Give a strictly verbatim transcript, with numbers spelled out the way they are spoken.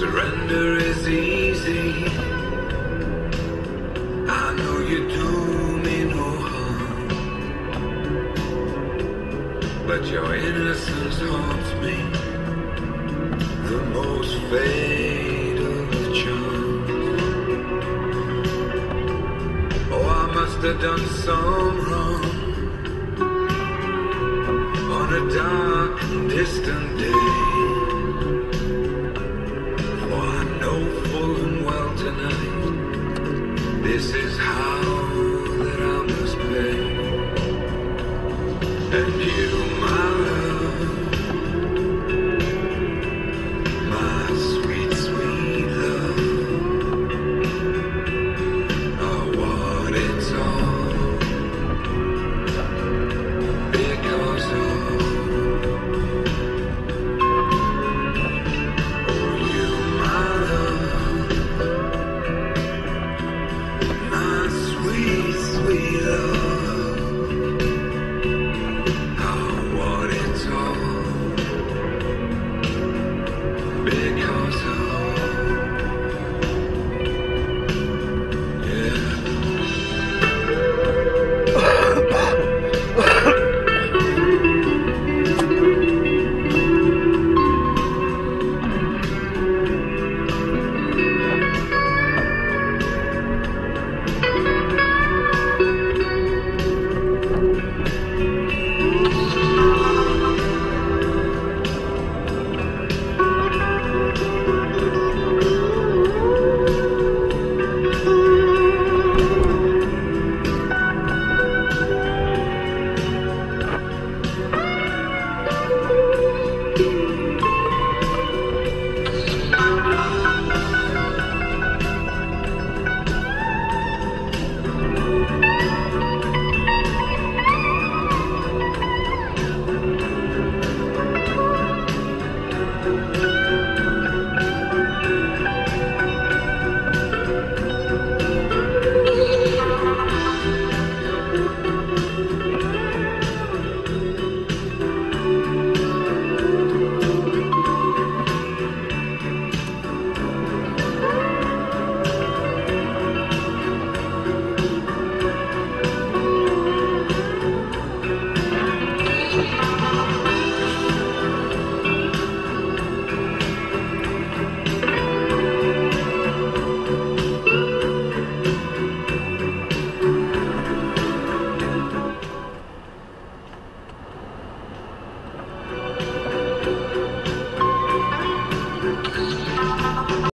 Surrender is easy. I know you do me no harm, but your innocence haunts me, the most fatal of charms. Oh, I must have done some wrong on a dark and distant day.